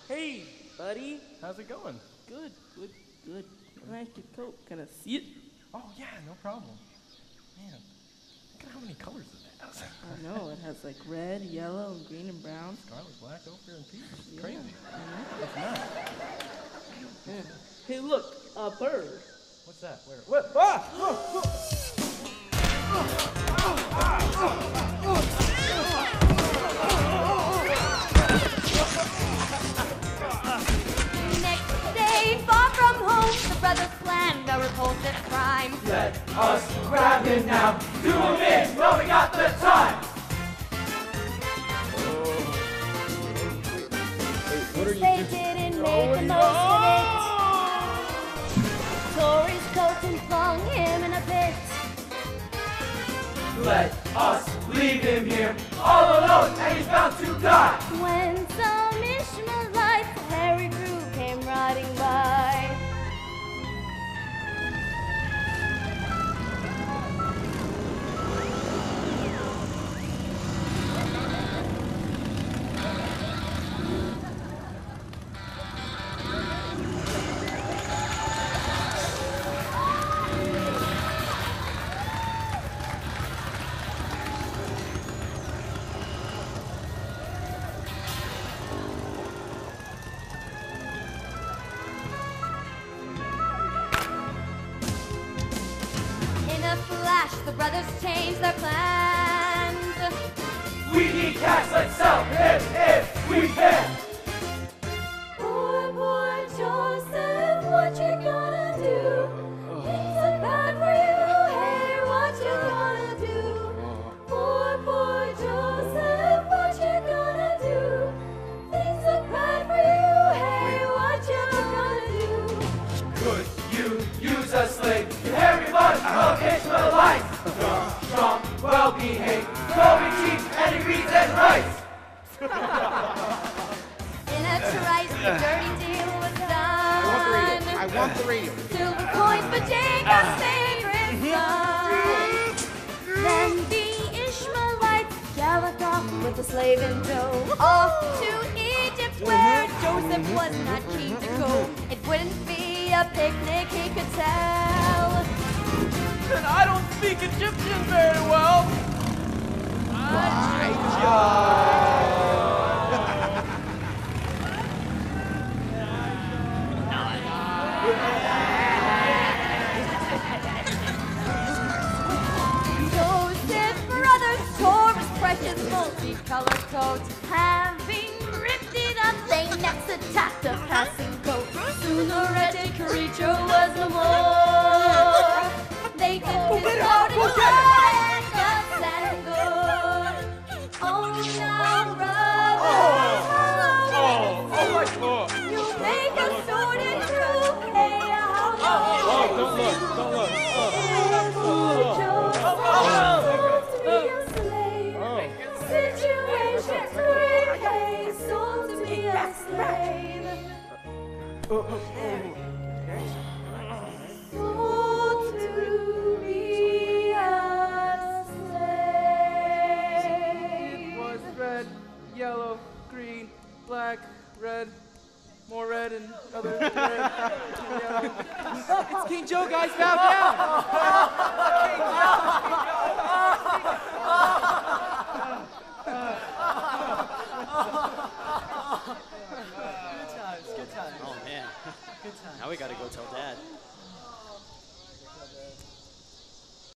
Hey, buddy. How's it going? Good. Can I ask your coat? Can I see it? Oh, yeah, no problem. Man, look at how many colors it has. I know, it has like red, yellow, and green, and brown. Scarlet, black, ochre, and peach. It's Yeah, crazy. I know. That's nice. Yeah. Hey, look, a bird. What's that? Where? What? Ah! Oh, Next day, far from home, the brothers planned a repulsive crime. Let us grab him now. Do him in while we got the time. What are you They doing? didn't make the most of it. Tore his coat and flung him in a pit. Let us leave him here all alone, and he's bound to die. When some Ishmaelites, hairy crew came riding by. In a flash, the brothers changed their plans. We need cash, let's sell him if we can. Poor Joseph, what you gonna do? Things look bad for you, hey, what you gonna do? Poor Joseph, what you gonna do? Things look bad for you, hey, what you gonna do? Could you use a slave? Can everybody of Ishmaelites? Strong, well-behaved, going cheap, and he reads and writes. In a trice, the dirty deal was done. I want the radio. Silver coins for Jacob's favorite son. Then the Ishmaelites galloped off with the slave in tow, off to Egypt where Joseph was not keen to go. It wouldn't be a picnic, he could tell. And I don't speak Egyptian very well. Joseph's brothers tore his precious multicolored coat. Having ripped it up, they next attacked a passing boat. Soon the wretched creature was no more. They took his coat and let us and good. Oh, now, brothers, you make us sword and true. Hey, how Don't look. Situation's great, hey, sold to be a slave. Sold to be a slave. It was red, yellow, green, black, red, more red, and other red, yellow. It's King Joe, guys, bow down. Good times. Oh man. Good times. Now we gotta go tell Dad.